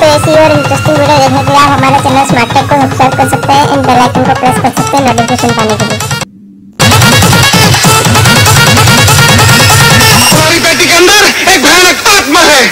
ऐसी और interesting video देखने के लिए आप हमारे चैनल स्मार्ट टेक को सब्सक्राइब कर सकते हैं एंड बेल आइकन को प्रेस कर सकते हैं नोटिफिकेशन पाने के लिए। हमारी बेटी के अंदर एक भयानक आत्मा है।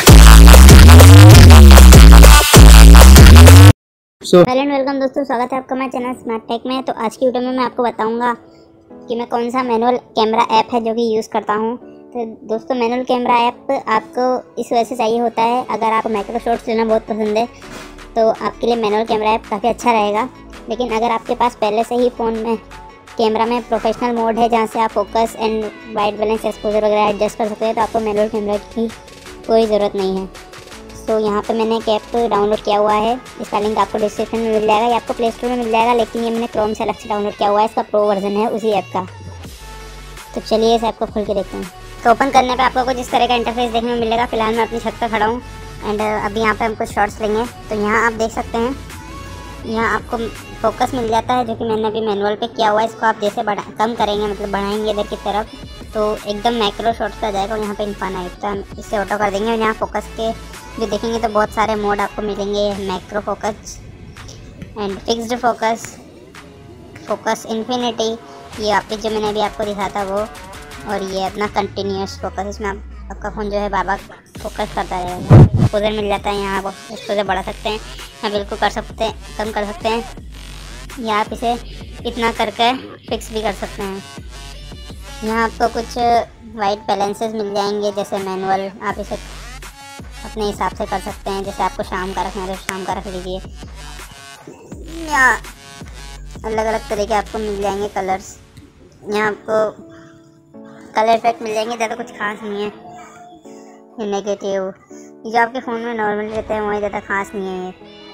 हेलो एंड वेलकम दोस्तों, स्वागत है आपका हमारे चैनल स्मार्ट टेक में। तो आज की वीडियो में मैं आपको बताऊंगा कि मैं कौन सा मैनुअल कैमरा ऐप है जो कि यूज़ करता हूं। तो दोस्तों, मैनुअल कैमरा ऐप आपको इस वजह से चाहिए होता है, अगर आपको माइक्रो शॉट्स लेना बहुत पसंद है तो आपके लिए मैनुअल कैमरा ऐप काफ़ी अच्छा रहेगा। लेकिन अगर आपके पास पहले से ही फ़ोन में कैमरा में प्रोफेशनल मोड है जहाँ से आप focus and white balance exposure वगैरह एडजस्ट कर सकते हैं, तो आपको मैनुअल कैमरा की कोई ज़रूरत नहीं है। तो यहाँ पे मैंने एक ऐप डाउनलोड किया हुआ है, इसका लिंक आपको डिस्क्रिप्शन में मिल जाएगा या आपको प्ले स्टोर में मिल जाएगा, लेकिन ये मैंने क्रोम से अलग से डाउनलोड किया हुआ है। इसका प्रो वर्जन है उसी ऐप का। तो चलिए इस ऐप को खोल के देखते हैं। तो ओपन करने पे आपको कुछ इस तरह का इंटरफेस देखने में मिलेगा। फिलहाल मैं अपनी छत पर खड़ा हूँ एंड अभी यहाँ पे हम कुछ शॉट्स लेंगे। तो यहाँ आप देख सकते हैं, यहाँ आपको फोकस मिल जाता है जो कि मैंने अभी मैनुअल पे किया हुआ है। इसको आप जैसे कम करेंगे, मतलब बढ़ाएंगे इधर की तरफ, तो एकदम मैक्रो शॉट्स आ जाएगा। और यहाँ पे इन्फानाइट तो हम इससे ऑटो कर देंगे और यहाँ फोकस के जो देखेंगे तो बहुत सारे मोड आपको मिलेंगे। Macro focus and fixed focus, focus infinity, ये आपके जो मैंने अभी आपको दिखा था वो, और ये अपना कंटिन्यूस फोकस। इसमें आपका फ़ोन जो है बाबा फोकस करता रहेगा। एक्सपोजर मिल जाता है, यहाँ आप एक्सपोजर बढ़ा सकते हैं या बिल्कुल कर सकते हैं, कम कर सकते हैं, या आप इसे इतना करके फिक्स भी कर सकते हैं। यहाँ आपको कुछ वाइट बैलेंसेस मिल जाएंगे, जैसे मैनुअल आप इसे अपने हिसाब से कर सकते हैं। जैसे आपको शाम का रखना है तो शाम का रख लीजिए, या अलग अलग तरह के आपको मिल जाएंगे कलर्स। यहाँ आपको कलर इफेक्ट मिल जाएंगे, ज़्यादा कुछ खास नहीं है। ये नेगेटिव जो आपके फ़ोन में नॉर्मल रहते हैं वही ज़्यादा खास नहीं है। ये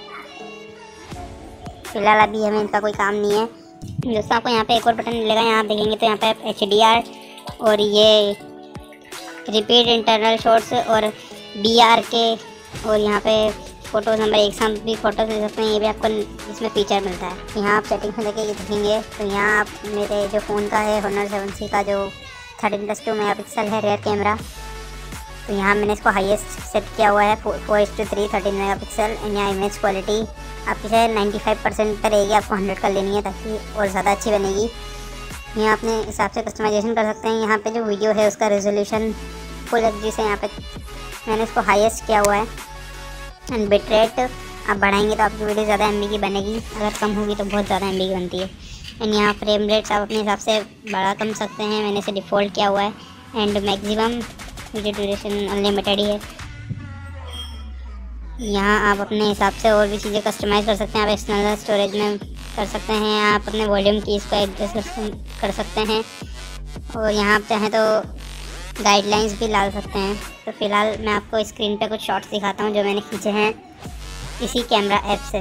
फिलहाल अभी हमें इनका कोई काम नहीं है। दोस्तों, आपको यहाँ पे एक और बटन मिलेगा, यहाँ आप देखेंगे तो यहाँ पे HDR और ये रिपीट इंटरनल शॉट्स और BR के, और यहाँ पे फ़ोटोज़ नंबर एक साथ भी फ़ोटोज़ ले सकते हैं। ये भी आपको इसमें फीचर मिलता है। यहाँ आप सेटिंग्स में देखेंगे देखेंगे तो यहाँ आप मेरे जो फ़ोन का है Honor 7C का जो 13+2 मेगापिक्सल है रेयर कैमरा, तो यहाँ मैंने इसको हाईएस्ट सेट किया हुआ है 4:3 13 मेगापिक्सल। यहाँ इमेज क्वालिटी आपकी शायद 95% पर रहेगी, आपको 100 कर लेनी है ताकि और ज़्यादा अच्छी बनेगी। यहाँ अपने हिसाब से कस्टमाइजेशन कर सकते हैं। यहाँ पे जो वीडियो है उसका रेजोल्यूशन फुल HD से यहाँ पे मैंने इसको हाईएस्ट किया हुआ है। एंड बिट रेट आप बढ़ाएंगे तो आपकी वीडियो ज़्यादा MB की बनेगी, अगर कम होगी तो बहुत ज़्यादा MB की बनती है। एंड यहाँ फ्रेम रेट्स आप अपने हिसाब से बढ़ा कम सकते हैं, मैंने इसे डिफ़ॉल्ट किया हुआ है। And maximum video duration unlimited ही है। यहाँ आप अपने हिसाब से और भी चीज़ें कस्टमाइज़ कर सकते हैं। आप एक्सटर्नल स्टोरेज में कर सकते हैं, आप अपने वॉल्यूम की इसको एडजस्ट कर सकते हैं, और यहाँ आप चाहें तो गाइडलाइंस भी डाल सकते हैं। तो फिलहाल मैं आपको स्क्रीन पे कुछ शॉट्स दिखाता हूँ जो मैंने खींचे हैं इसी कैमरा ऐप से।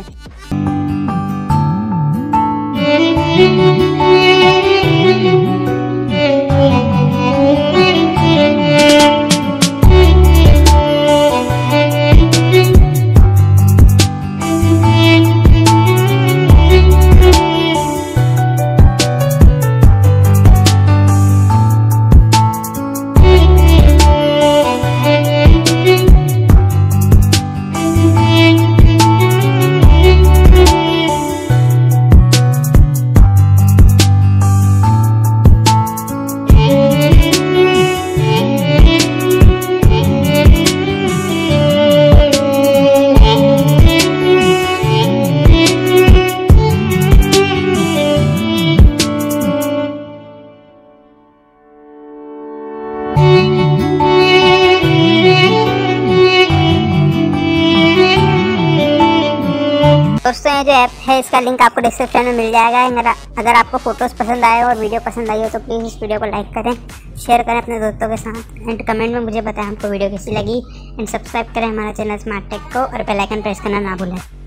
दोस्तों, ये जो ऐप है इसका लिंक आपको डिस्क्रिप्शन में मिल जाएगा। अगर आपको फ़ोटोज़ पसंद आए और वीडियो पसंद आई हो तो प्लीज़ इस वीडियो को लाइक करें, शेयर करें अपने दोस्तों के साथ, एंड कमेंट में मुझे बताएं आपको वीडियो कैसी लगी। एंड सब्सक्राइब करें हमारा चैनल स्मार्ट टेक को, और बेल आइकन प्रेस करना ना भूलें।